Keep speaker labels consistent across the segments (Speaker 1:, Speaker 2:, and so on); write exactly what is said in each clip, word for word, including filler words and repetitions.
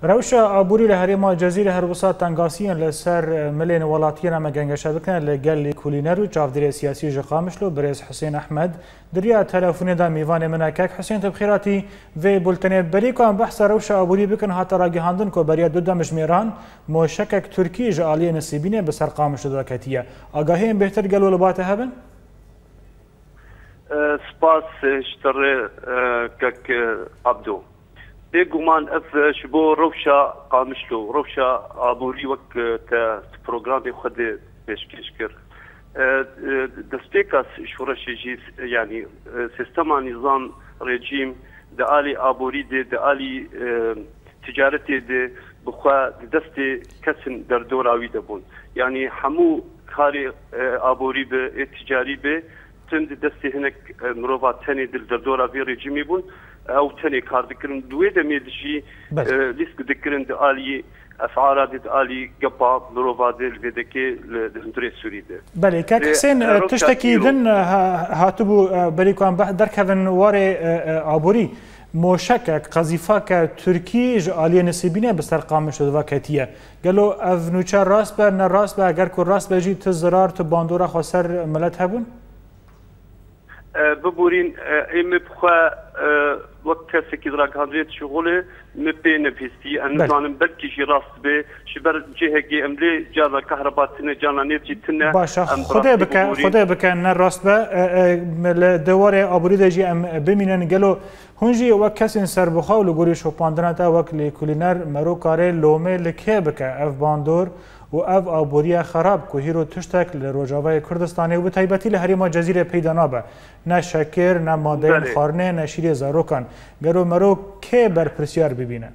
Speaker 1: روشا آبوری لهرما جزیره هربوسا تنگاسیان لسر ملین ولاتیان اما گنگشا بکن لگل کولینر و چافدیر سیاسی جقامشلو برز حسین احمد دریا تلفونی دا میوان مناکک حسین تبخیراتی و بولتنی بری که بحث روشا آبوری بکن حتی راگی هاندن که بریا دو دمش میران موشکک ترکی جعالی نصیبینه بسر قامش دا کتیه آگاهی این بهتر گلو لباته هبن؟
Speaker 2: سپاس اشتر كك عبدو بيقومان اف شبو روشا قامشلو روشا ابوري وك تا بروجرام خد بيشكشكر دستيكاس شورش جي يعني سيستم نظام رجيم دالي ابوري دي دالي تجارتي دي بخوا دستي كسن دردوراوي دبون يعني حمو كاري ابوري بالتجاري به تند دستي هناك مروفات تاني دل دردورا في رجيمي بون او تاني كار ذكرن دوي دمي دجي ليسك ذكرن دالي اسعار دالي قبا مروفات دل فيدكي للدري السوري ده
Speaker 1: بله كاك حسين تشتكي ذن هاتبو بريكوان دركفن واري عبوري موشكك قذيفاك تركي جعالية نسيبينه بسر قامش دواكتية قالوا اف نوچار راس بر نه راس بر اگر كو راس بجي تزرار تباندورا خسر ملت هبون
Speaker 2: ببورين ايم بخوا وقت كسكي دراك هندريت شغله مبي نفسي انا زانم بلكي شي راس به شبر جهه املي جانا كهرباتنا جانا نيتي تنا
Speaker 1: باشا خدي بك خدي بك ان راس به دوره ابوري دجي ام بمينن قالوا هونجي وكسن سر بخاول غوري شو باندناتا وكلي كولينر مرو كاري لومه لكيبك اف باندور و اف آبوریا خراب که هیرو تشتک لروجاوای کردستانی و به تایبتی لهرما جزیره پیدا نابه نه شکر نه ماده خارنه نه شیر زاروکان گرو مرو که بر پرسیار ببینه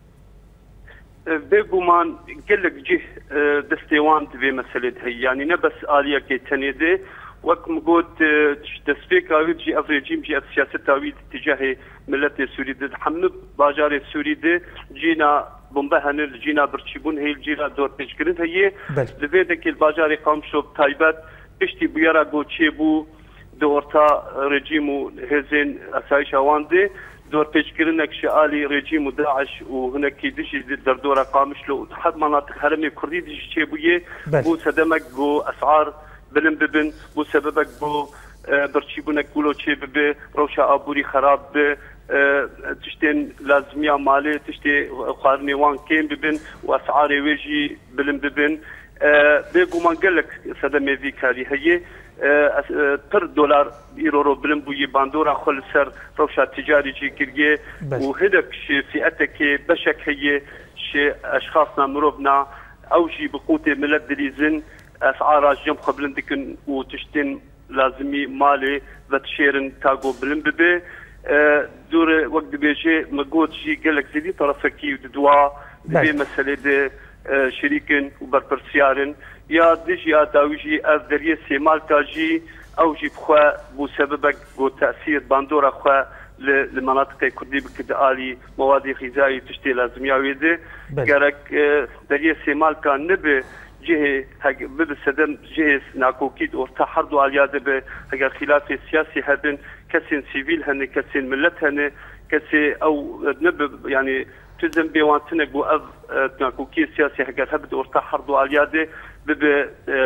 Speaker 2: بگومان گلک جه دستیوان دوی مسئله هی یعنی نه بس آلیا که تنیده وقت مقود دستفيك آويد جي اف ريجيم جي اف سياسة آويد تجاه ملت سوري ده حمد باجار سوري ده جينا بمبهن جينا برشيبون هي الجينا دور بيشكرين هي لبيدك الباجار قامشو بتايبات بشتي بيارا قو تشيبو دورتا ريجيمو هزين اسايش اوان ده دور بيشكرينك شعالي ريجيمو داعش وهناك دشي دردورا قامشلو حد مناطق هرمي كردي دشي تشيبويه بو سدمك بو اسعار بلن ببن بو سببك بو برچيبونك قولو چه ببه روشا آبوري خراب به تشتين لازمية مالي تشتي خارني وان كين ببن واسعاري ويجي بلن ببن بيقو من قلك سدمي في كاري هي تر دولار يورو بلن بوي باندورا خل سر روشا تجاري جي كريه وهدك شي فئتك بشك هي شي اشخاصنا مروبنا او جي بقوتي ملد دليزن اسعار جم قبل دكن وتشتين لازمي مالي وتشيرن تاغو بلن ببي دور وقت بيجي مقود شي قالك زيدي طرفكي ودوا بي مسألة دي شريكن وبربرسيارن يا ديجي يا داويجي اف دريه سيمال تاجي او جي بخوا بو سببك بو تاثير باندورا خوا لمناطق كردي بكدالي مواد غذائيه تشتي لازميه ويدي قالك دريه سيمال كان نبي جهه ببسدم جهه ناكوكيد ورتا حرضو علياده به اگر خلاف سياسي هبن كسين سيفيل هن كسين ملت هن كسي او نب يعني تزم بيوانتنك بو اف ناكوكي سياسي اگر هبد ورتا حرضو علياده بب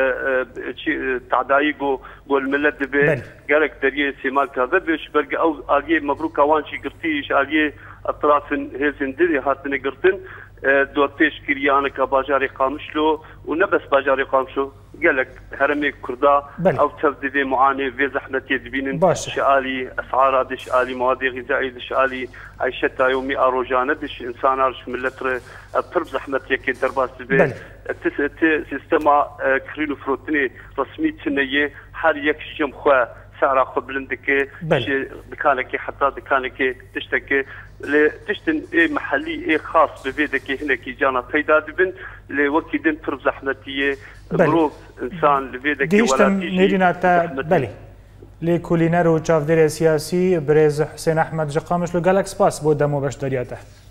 Speaker 2: تعدايقو قول الملت به قالك دريه سيمال كذا بش برق او اليه مبروك اوانشي قرتيش اليه اطراف هيزن دري هاتن قرتن دور پیش کریانه که باجاری قامشلو و نبس باجاری قامشلو قالك هرمي كردا او تبدي معاني في زحمتي دبين شالي اسعار دش الي مواد غذائيه دش الي عيشتها يومي اروجانه دش انسان ارش ملتر بترب زحمتي كي درباس بي سيستما كريلو فروتني رسمي تنيه حر يك جم خو سعر خبلندك دكانك حتى دكانك تشتكي تشتن ايه محلي ايه خاص ببيدك هناك جانا پیدا دبن لوكي دن ترب زحمتيه مروف انسان لبيدك
Speaker 1: ولا نيرينا تا بلي لكولينر و چافدير سياسي برز حسين احمد جقامش لو جالكس باس بو دمو باش درياته